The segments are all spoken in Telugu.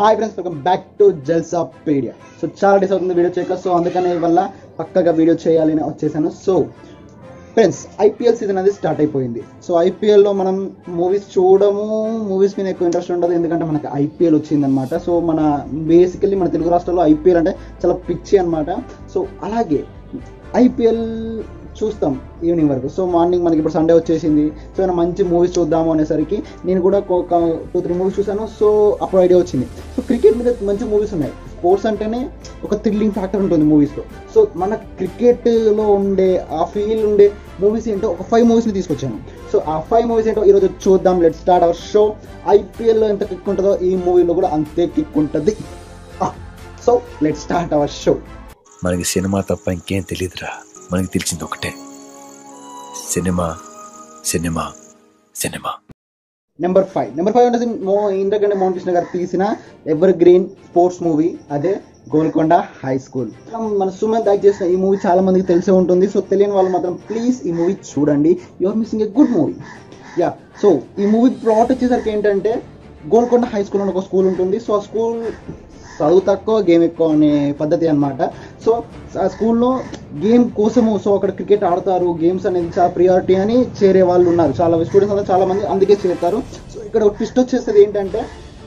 Hi friends, welcome back to Jalsapedia. So చాలా డేస్ అవుతుంది వీడియో చేయక, సో అందుకనే వల్ల పక్కగా వీడియో చేయాలి అని వచ్చేసాను. సో ఫ్రెండ్స్, ఐపీఎల్ సీజన్ అనేది స్టార్ట్ అయిపోయింది. సో ఐపీఎల్లో మనం మూవీస్ చూడము, మూవీస్ మీద ఎక్కువ ఇంట్రెస్ట్ ఉండదు, ఎందుకంటే మనకి ఐపీఎల్ వచ్చిందనమాట. సో మన బేసికల్లీ మన తెలుగు రాష్ట్రాల్లో ఐపీఎల్ అంటే చాలా పిచ్చి అనమాట. సో అలాగే ఐపీఎల్ చూస్తాం ఈవినింగ్ వరకు. సో మార్నింగ్ మనకి ఇప్పుడు సండే వచ్చేసింది. సో ఏమైనా మంచి మూవీస్ చూద్దాము అనేసరికి నేను కూడా ఒక 2-3 మూవీస్ చూసాను. సో అప్పుడు ఐడియా వచ్చింది. సో క్రికెట్ మీద మంచి మూవీస్ ఉన్నాయి. స్పోర్ట్స్ అంటేనే ఒక థ్రిల్లింగ్ ఫ్యాక్టర్ ఉంటుంది మూవీస్లో. సో మన క్రికెట్లో ఉండే ఆ ఫీల్ ఉండే మూవీస్ ఏంటో ఒక 5 మూవీస్ని తీసుకొచ్చాను. సో ఆ 5 మూవీస్ ఏంటో ఈరోజు చూద్దాం. Let start our show. ఐపీఎల్లో ఎంత కిక్ ఉంటుందో ఈ మూవీలో కూడా అంతే కిక్ ఉంటుంది. So let start our show. మనకి సినిమా తప్ప ఇంకేం తెలియదురా. మనకి తెలిసింది ఒకటే, సినిమా సినిమా సినిమా. నెంబర్ 5 అంటే ఇంద్రకంటే మోహన్ కృష్ణ గారు తీసిన ఎవర్ గ్రీన్ స్పోర్ట్స్ మూవీ, అదే గోల్కొండ హై స్కూల్. మన సుమంత్ యాక్ట్ చేసిన ఈ మూవీ చాలా మందికి తెలిసే ఉంటుంది. సో తెలియని వాళ్ళు మాత్రం ప్లీజ్ ఈ మూవీ చూడండి. You are missing a good movie. Ya, so ఈ మూవీ ప్లాట్ వచ్చేసరికి ఏంటంటే, గోల్కొండ హై స్కూల్ అని ఒక స్కూల్ ఉంటుంది. సో ఆ స్కూల్ చదువు తక్కువ గేమ్ ఎక్కువ అనే పద్ధతి అనమాట. సో ఆ స్కూల్లో గేమ్ కోసము, సో అక్కడ క్రికెట్ ఆడతారు, గేమ్స్ అనేది చాలా ప్రియారిటీ అని చేరే వాళ్ళు ఉన్నారు. చాలా స్టూడెంట్స్ అంతా చాలా మంది అందుకే చేరుతారు. సో ఇక్కడ ఒక ట్విస్ట్ వచ్చేస్తుంది ఏంటంటే,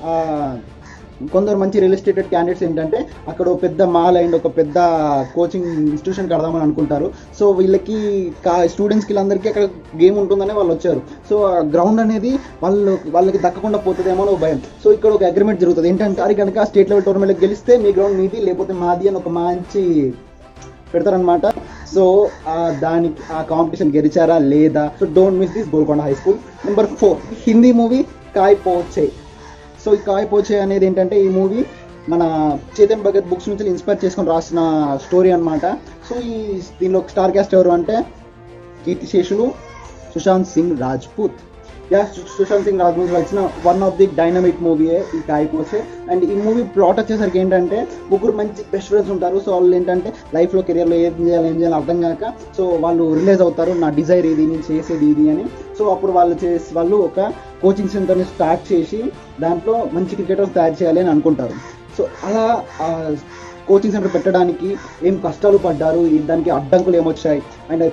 కొందరు మంచి రియల్ ఎస్టేట్ క్యాండిడేట్స్ ఏంటంటే అక్కడ ఒక పెద్ద మాల్ అండ్ ఒక పెద్ద కోచింగ్ ఇన్స్టిట్యూషన్ కడదామని అనుకుంటారు. సో వీళ్ళకి స్టూడెంట్స్కి వీళ్ళందరికీ అక్కడ గేమ్ ఉంటుందని వాళ్ళు వచ్చారు. సో ఆ గ్రౌండ్ అనేది వాళ్ళకి దక్కకుండా పోతుందేమో అని భయం. సో ఇక్కడ ఒక అగ్రిమెంట్ జరుగుతుంది ఏంటంటే, అది కనుక స్టేట్ లెవెల్ టోర్నమెంట్కి గెలిస్తే మీ గ్రౌండ్ మీది, లేకపోతే మాది అని ఒక మంచి పెడతారనమాట. సో దానికి ఆ కాంపిటీషన్ గెలిచారా లేదా. So don't miss this Golconda high school. Number 4 Hindi movie Kai Po Che. So ఈ కాయ్ పోచే అనేది ఏంటంటే, ఈ మూవీ మన చేతన్ భగత్ బుక్స్ నుంచి ఇన్స్పైర్ చేసుకొని రాసిన స్టోరీ అనమాట. సో దీనిలో స్టార్ క్యాస్ట్ ఎవరు అంటే, కీర్తిశేషులు సుశాంత్ సింగ్ రాజ్పూత్. సుశాంత్ సింగ్ రాజ్పూత్ వచ్చిన వన్ ఆఫ్ ది డైనమిక్ మూవీయే ఈ కాయ్ పోచే. అండ్ ఈ మూవీ ప్లాట్ వచ్చేసరికి ఏంటంటే, ముగ్గురు మంచి బెస్ట్ ఫ్రెండ్స్ ఉంటారు. సో వాళ్ళు ఏంటంటే లైఫ్లో కెరియర్లో ఏం చేయాలి అర్థం కాక, సో వాళ్ళు రిలీజ్ అవుతారు, నా డిజైర్ ఇది, నేను చేసేది ఇది అని. సో అప్పుడు వాళ్ళు ఒక కోచింగ్ సెంటర్ని స్టార్ట్ చేసి దాంట్లో మంచి క్రికెటర్స్ తయారు చేయాలి అని అనుకుంటారు. సో అలా కోచింగ్ సెంటర్ పెట్టడానికి ఏం కష్టాలు పడ్డారు, దానికి అడ్డంకులు ఏమొచ్చాయి, అండ్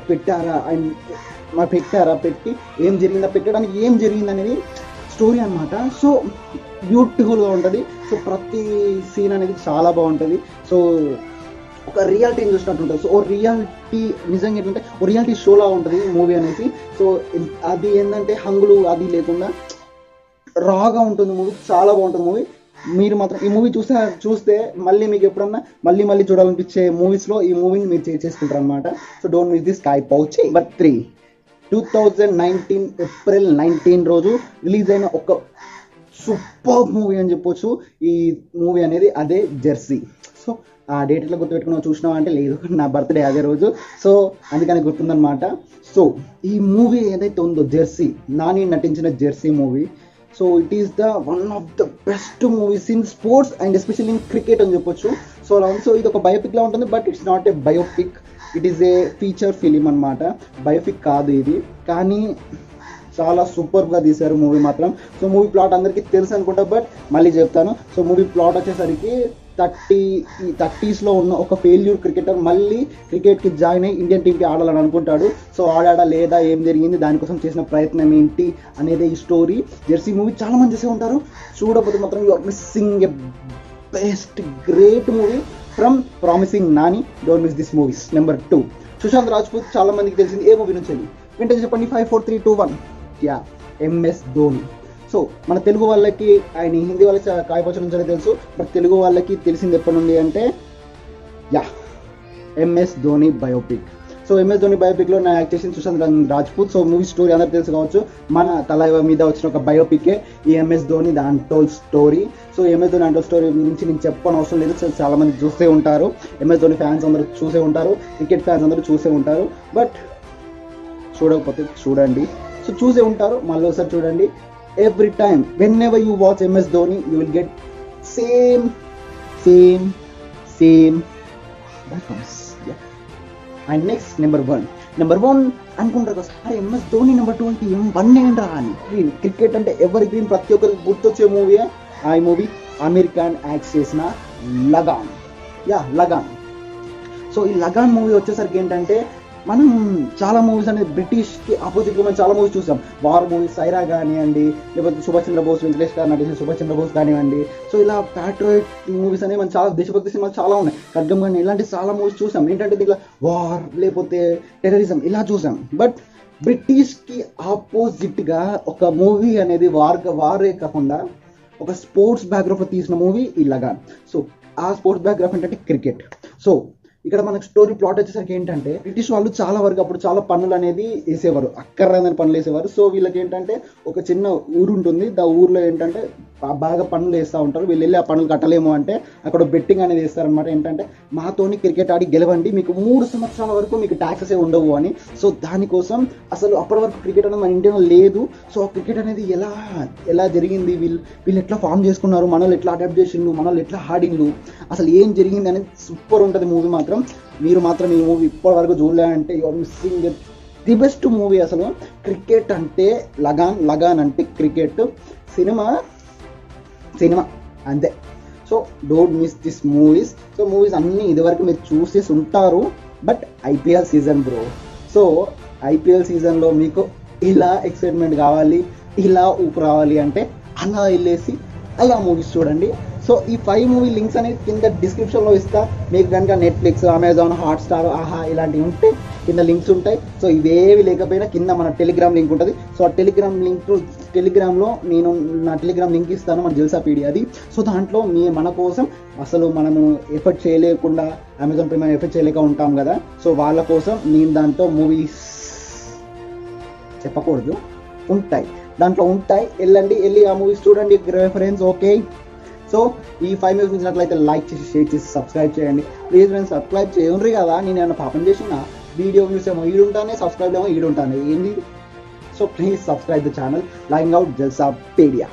పెట్టి ఏం జరిగిందా, పెట్టడానికి ఏం జరిగింది అనేది స్టోరీ అనమాట. సో బ్యూటిఫుల్గా ఉంటుంది. సో ప్రతి సీన్ అనేది చాలా బాగుంటుంది. సో ఒక రియాలిటీని చూసినట్టు ఉంటుంది. సో ఓ రియాలిటీ నిజంగా ఏంటంటే ఓ రియాలిటీ షోలా ఉంటుంది మూవీ అనేసి. సో అది ఏంటంటే హంగులు అది లేకుండా రాగా ఉంటుంది మూవీ. చాలా బాగుంటుంది మూవీ. మీరు మాత్రం ఈ మూవీ చూస్తే మళ్ళీ మీకు ఎప్పుడన్నా మళ్ళీ చూడాలనిపించే మూవీస్లో ఈ మూవీని మీరు చేసుకుంటారు అనమాట. So don't miss this Kai పోచే. Number 3 2019 April 19 రోజు రిలీజ్ అయిన ఒక సూపర్ మూవీ అని చెప్పొచ్చు ఈ మూవీ అనేది, అదే జెర్సీ. సో ఆ డేట్ ఎట్లా గుర్తుపెట్టుకున్నావు చూసినావా అంటే, లేదు, నా బర్త్డే అదే రోజు. సో అందుకని గుర్తుందనమాట. సో ఈ మూవీ ఏదైతే ఉందో జెర్సీ, నాని నటించిన Jersey movie, so it is the one of the best movies in sports and especially in cricket అని చెప్పొచ్చు. సో ఇది ఒక బయోపిక్ లా ఉంటుంది, but it's not a biopic, it is a feature film అనమాట. బయోపిక్ కాదు ఇది, కానీ చాలా సూపర్గా తీశారు మూవీ మాత్రం. సో మూవీ ప్లాట్ అందరికీ తెలుసు అనుకుంటా, బట్ మళ్ళీ చెప్తాను. సో మూవీ ప్లాట్ వచ్చేసరికి 30s ఉన్న ఒక ఫెయిల్యూర్ క్రికెటర్ మళ్ళీ క్రికెట్కి జాయిన్ అయ్యి ఇండియన్ టీంకి ఆడాలని అనుకుంటాడు. సో ఆడాడా లేదా, ఏం జరిగింది, దానికోసం చేసిన ప్రయత్నం ఏంటి అనేది ఈ స్టోరీ. జెర్సీ మూవీ చాలా మంది చేసే ఉంటారు, చూడకపోతే మాత్రం you are missing a best great movie from promising Nani. Don't miss this movies. Number 2 Sushant Rajput. చాలా మందికి తెలిసింది ఏ మూవీ నుంచి, వెంటనే చెప్పండి. 5 4 3 2 1. Yeah, MS Dhoni. సో మన తెలుగు వాళ్ళకి, ఆయన హిందీ వాళ్ళకి కాయ్ పోచే నుంచి తెలుసు, బట్ తెలుగు వాళ్ళకి తెలిసింది ఎప్పటి నుండి అంటే, ya, MS Dhoni biopic. So MS Dhoni బయోపిక్లో నా యాక్ట్ చేసింది Sushant Rajput. So movie story అందరికి తెలుసు కావచ్చు, మన తల మీద వచ్చిన ఒక బయోపికే ఈ MS Dhoni the untold story. So MS Dhoni untold story గురించి నేను చెప్పని అవసరం లేదు. సో చాలా మంది చూసే ఉంటారు, ఎంఎస్ ధోని ఫ్యాన్స్ అందరూ చూసే ఉంటారు, క్రికెట్ ఫ్యాన్స్ అందరూ చూసే ఉంటారు, బట్ చూడకపోతే చూడండి. సో చూసే ఉంటారు, మళ్ళీ ఒకసారి చూడండి. Every time, whenever you watch MS Dhoni, you will get same vibes. Yeah. And next, number 1 అనుకుంటారు కదా, అరే MS Dhoni నెంబర్ 2 అంటే M1 ఏంట్రా అని. క్రికెట్ అంటే ఎవర్ గ్రీన్, ప్రతి ఒక్కరికి గుర్తొచ్చే మూవీ ఆ మూవీ అమీర్ ఖాన్ యాక్ట్ చేసిన లగాన్. లగాన్. సో ఈ లగాన్ మూవీ వచ్చేసరికి ఏంటంటే మనం చాలా మూవీస్ అనేది బ్రిటిష్కి ఆపోజిట్గా మనం చాలా మూవీస్ చూసాం. వార్ మూవీస్ సైరా కానివ్వండి, లేకపోతే సుభాష్ చంద్రబోస్, వెంకటేష్ గారు నటించిన సుభాష్ చంద్రబోస్ కానివ్వండి. సో ఇలా ప్యాట్రియాట్ మూవీస్ అనేవి మనం చాలా దేశభక్తి సినిమాలు చాలా ఉన్నాయి. ఖడ్గం కానీ ఇలాంటి చాలా మూవీస్ చూసాం. ఏంటంటే దీంట్లో వార్ లేకపోతే టెర్రరిజం ఇలా చూసాం. బట్ బ్రిటిష్కి ఆపోజిట్గా ఒక మూవీ అనేది వారే కాకుండా ఒక స్పోర్ట్స్ బ్యాక్గ్రౌండ్లో తీసిన మూవీ ఈ లగాన్. సో ఆ స్పోర్ట్స్ బ్యాక్గ్రౌండ్ ఏంటంటే క్రికెట్. సో ఇక్కడ మనకు స్టోరీ ప్లాట్ వచ్చేసరికి ఏంటంటే బ్రిటిష్ వాళ్ళు చాలా వరకు అప్పుడు చాలా పన్నులు అనేది వేసేవారు, అక్కర్లేదని పనులు వేసేవారు. సో వీళ్ళకి ఏంటంటే ఒక చిన్న ఊరు ఉంటుంది, ఆ ఊర్లో ఏంటంటే బాగా పనులు వేస్తూ ఉంటారు. వీళ్ళు వెళ్ళి ఆ పనులు కట్టలేము అంటే అక్కడ బెట్టింగ్ అనేది వేస్తారనమాట. ఏంటంటే మాతోని క్రికెట్ ఆడి గెలవండి, మీకు 3 సంవత్సరాల వరకు మీకు ట్యాక్సెస్ ఉండవు అని. సో దానికోసం అసలు అప్పటి వరకు క్రికెట్ అనేది మన ఇండియాలో లేదు. సో ఆ క్రికెట్ అనేది ఎలా జరిగింది, వీళ్ళు ఎట్లా ఫామ్ చేసుకున్నారు, మనల్ని ఎట్లా అడాప్ట్ చేసిండు, మనల్ని ఎట్లా ఆడిండు, అసలు ఏం జరిగింది అనేది సూపర్ ఉంటుంది మూవీ మాత్రం. మీరు మాత్రం ఈ మూవీ ఇప్పటి వరకు చూడలేదంటే you are missing the best movie. అసలు క్రికెట్ అంటే లగాన్ అంటే క్రికెట్, సినిమా అంతే. So don't miss this movies. So movies అన్నీ ఇదివరకు మీరు చూసేసి ఉంటారు. But IPL season bro. So IPL సీజన్లో మీకు ఇలా ఎక్సైట్మెంట్ కావాలి, ఇలా ఊపు రావాలి అంటే అలా వెళ్ళేసి అలా మూవీస్ చూడండి. సో ఈ 5 మూవీ లింక్స్ అనేది కింద డిస్క్రిప్షన్లో ఇస్తా. మీకు కనుక నెట్ఫ్లిక్స్, అమెజాన్, హాట్స్టార్, ఆహా ఇలాంటివి ఉంటే కింద లింక్స్ ఉంటాయి. సో ఇవేవి లేకపోయినా కింద మన టెలిగ్రామ్ లింక్ ఉంటుంది. సో ఆ టెలిగ్రామ్లో నేను నా టెలిగ్రామ్ లింక్ ఇస్తాను, మన జల్సాపీడియా అది. సో దాంట్లో మన కోసం అసలు మనము ఎఫర్ట్ చేయలేకుండా అమెజాన్ ప్రైమ్ ఎఫర్ట్ చేయలేక ఉంటాం కదా. సో వాళ్ళ కోసం నేను దాంట్లో మూవీస్ చెప్పకూడదు, దాంట్లో ఉంటాయి. వెళ్ళి ఆ మూవీస్ చూడండి ఫ్రెండ్స్. ఓకే, సో ఈ 5 మూవీస్ చూసినట్లయితే లైక్ చేసి, షేర్ చేసి, సబ్స్క్రైబ్ చేయండి ప్లీజ్ ఫ్రెండ్స్. సబ్స్క్రైబ్ చేయండి కదా, నేను ఏమైనా పాపం చేసిన వీడియో వ్యూస్ ఏమో ఈడుంటానే, సబ్స్క్రైబ్ ఏమో ఈడుంటానే ఏంది. So please subscribe the channel. Lying out Jalsapedia.